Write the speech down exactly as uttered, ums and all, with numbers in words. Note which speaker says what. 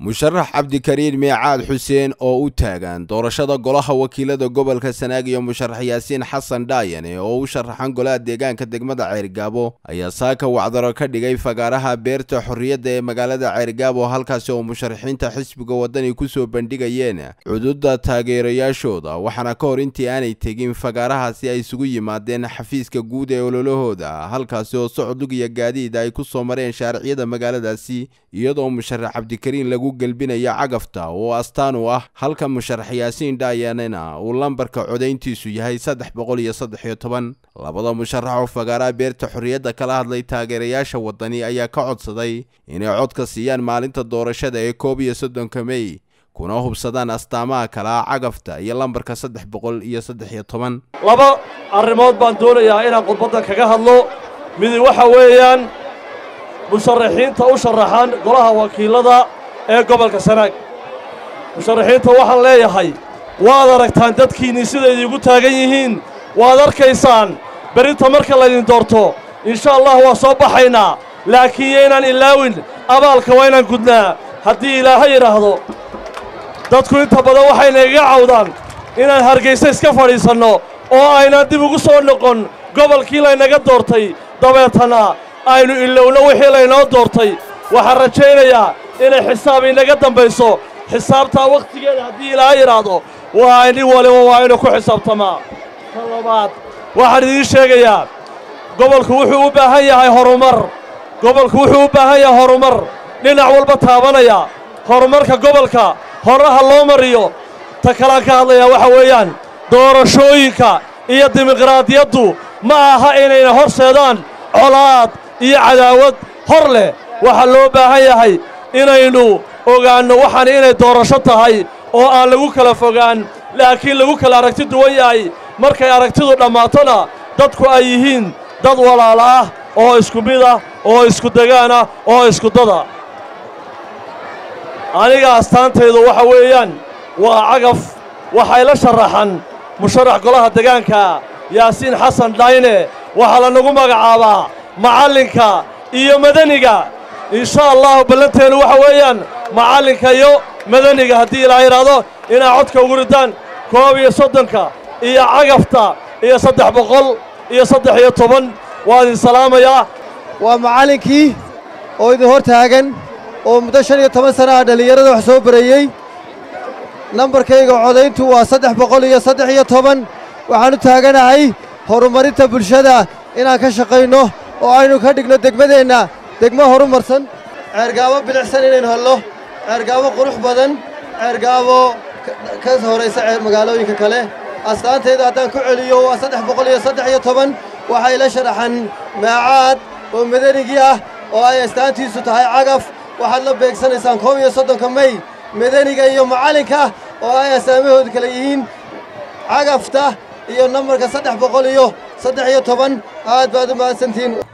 Speaker 1: musharax cabdikariin miicaad xuseen oo u taagan doorashada golaha wakiilada gobolka Sanaag iyo musharax yaasiin xasan dhaayane oo u sharaxan golaha deegaanka degmada Ceergaabo ayaa saaka wacdaro ka dhigay fagaaraha beerta xorriyadda ee magaalada Ceergaabo halkaas oo musharaxiinta xisbiga wadani ku soo bandhigayeen xuduudda taageerayaashooda waxaana ka hor intii aanay tegin fagaarahaasi ay isugu yimaadeen xafiiska guud ee ololahooda halkaas oo socod iyo gaadiid ay ku soo mareen shaariciyada magaaladaasi iyadoo musharax cabdikariin lagu galbinaya cagafta oo astaan u ah halka musharax yaasiin dhaayanena uu lambarka codayntiisu yahay saddex boqol iyo saddex iyo toban labada musharax oo fagaaraha beerta xorriyadda kala hadlay taageerayaasha wadani ayaa ka codsaday inay codka siiyaan maalinta doorashada ee koob iyo soddonka May kuna hubsadaan astaamaha kala cagafta iyo lambarka saddex boqol iyo saddex iyo toban
Speaker 2: laba arrimood baan doonayaa inaan khudbadda kaga hadlo mid waxa weeyaan musharaxiinta u sharaxan golaha wakiilada ee gobolka Sanaag musharaxiinta waxaan leeyahay waad aragtaan dadkiina sida idigu taagan yihiin waad arkaysaan berinta marka la idin doorto insha Allah waa soo baxaynaa laakiin inaan ilaawin abaalka waa inaan gudnaa haddii Ilaahay yiraahdo dadku inta badan waxay naga cawdaan inaan Hargeysa iska fadhiisano oo ayna dib ugu soo noqon gobolkii la inaga doortay dabeetana aynu ilowna wixii la inoo doortay waxaan rajaynayaa inay xisaab inaga dambayso xisaabta waqtigeeda haddii Ilaahay yiraahdo waa in waliba waa inuu ku xisaabtamaa talabaad waxaan idin sheegayaa gobolku wuxuu u baahan yahay horumar gobolku wuxuu u baahan yahay horumar dhinac walba taabanaya horumarka gobolka horaha loo mariyo ta kala ka hadlaya waxa weeyaan doorashooyinka iyo dimuqraadiyaddu ma aha inay horseedaan colaad iyo cadaawad hor leh waxa loo baahan yahay inaynu ogaano waxaan inay doorasho tahay oo aan lagu kala fogaan laakiin lagu kala aragti duwan yahay markay aragtidu dhamaatona dadku ay yihiin dad walaalo ah oo isku mid ah oo isku degaan ah oo isku dada aniga astaantaydu waxa weeyaan waa cagaf waxay la sharaxan musharax golaha deegaanka yaasiin xasan dhaayane waxa la nagu magacaabaa macallinka iyo madaniga insha Allah balanteenu waxa weeyaan macallinka iyo madaniga haddii Ilaahay yiraahdo inaa codka ugu ridaan koob iyo soddonka iyo cagafta iyo saddex boqol iyo saddex iyo toban waa idin salaamayaa
Speaker 3: waa macallinkii oo idin hor taagan oo muddo shan iyo toban sano ah dhalinyarada wax soo barayay nambarkayga codayntu waa saddex boqol iyo saddex iyo toban waxaan u taaganahay horumarinta bulshada inaan ka shaqayno oo aynu ka dhigno degmadeenna degmo horumarsan Ceergaabo bilicsan inaynu helno Ceergaabo qurux badan Ceergaabo ka horeysa magaalooyinka kale astaanteeda haddaan ku celiyo waa saddex boqol iyo saddex iyo toban waxay la sharaxan Miicaad oo madanigi ah oo ay astaantiisu tahay cagaf waxaad la beegsanaysaan koob iyo soddonka May madaniga iyo macallinka oo ay astaamahoodu kala yihiin cagafta iyo nambarka saddex boqol iyo saddex iyo toban aad baad u mahadsantihiin